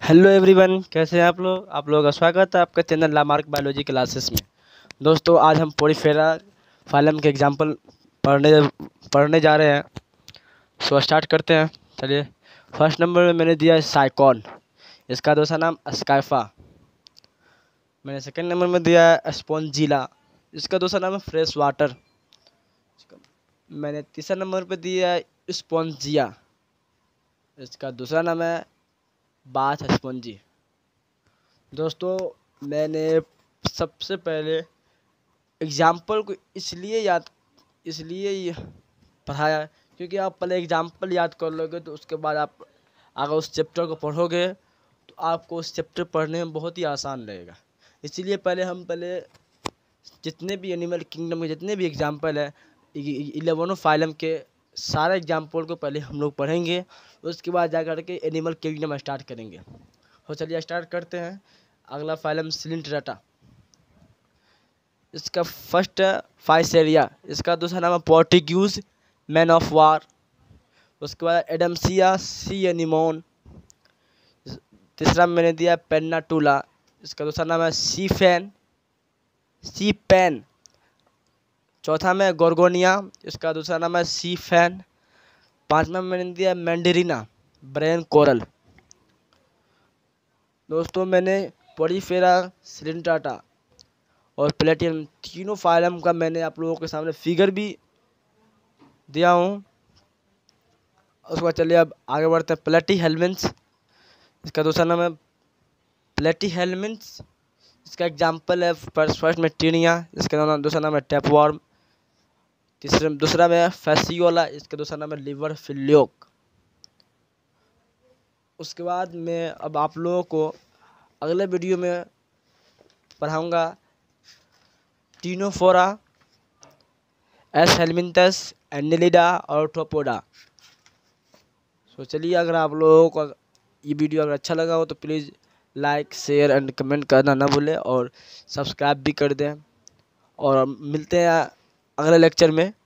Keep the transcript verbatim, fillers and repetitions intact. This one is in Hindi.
हेलो एवरीवन, कैसे हैं आप लोग। आप लोगों का स्वागत है आपका चैनल लामार्क बायोलॉजी क्लासेस में। दोस्तों, आज हम पोरीफेरा फाइलम के एग्जाम्पल पढ़ने पढ़ने जा रहे हैं। सो स्टार्ट करते हैं। चलिए, फर्स्ट नंबर में मैंने दिया है साइकॉन, इसका दूसरा नाम स्काइफा। मैंने सेकंड नंबर में दिया है स्पॉन्जिला, इसका दूसरा नाम है फ्रेश वाटर। मैंने तीसरा नंबर पे दिया है स्पॉन्जिया, इसका दूसरा नाम है बाथ स्पॉन्जी। दोस्तों, मैंने सबसे पहले एग्जाम्पल को इसलिए याद इसलिए ये पढ़ाया क्योंकि आप पहले एग्जाम्पल याद कर लोगे तो उसके बाद आप अगर उस चैप्टर को पढ़ोगे तो आपको उस चैप्टर पढ़ने में बहुत ही आसान रहेगा। इसीलिए पहले हम पहले जितने भी एनिमल किंगडम के जितने भी एग्जाम्पल है इलेवनों फाइलम के सारे एग्जाम्पल को पहले हम लोग पढ़ेंगे, उसके बाद जा कर के एनिमल किंगडम स्टार्ट करेंगे। तो चलिए स्टार्ट करते हैं। अगला फाइलम सिलिंट्रेटा, इसका फर्स्ट है फाइसेरिया, इसका दूसरा नाम है पोर्टिग्यूज मैन ऑफ वार। उसके बाद एडमसिया सी एनिमोन, तीसरा मैंने दिया पेन्नाटूला, इसका दूसरा नाम है सी फैन सी पैन। चौथा में गोर्गोनिया, इसका दूसरा नाम है सी फैन। पांचवा मैंने दिया मैंडेरिना ब्रेन कोरल। दोस्तों, मैंने पोरीफेरा, सिलिंट्रेटा और प्लेटियम तीनों फाइलम का मैंने आप लोगों के सामने फिगर भी दिया हूँ। उसके बाद चलिए अब आगे बढ़ते हैं। प्लेटी हेलमिन्स, इसका दूसरा नाम है प्लेटी हेलमिन्स, इसका एग्जाम्पल है फर्स्ट फर्स्ट में टीनिया, इसका दूसरा नाम है टेपवॉर्म। तीसरे दूसरा में फैसियोला, इसका दूसरा नाम है लिवर फिल्योक। उसके बाद मैं अब आप लोगों को अगले वीडियो में पढ़ाऊँगा टीनोफोरा, एस हेलमिंथस, एंडेलिडा और ट्रोपोडा। सो चलिए, अगर आप लोगों को ये वीडियो अगर अच्छा लगा हो तो please like share and comment करना ना भूलें और सब्सक्राइब भी कर दें। और मिलते हैं अगले लेक्चर में।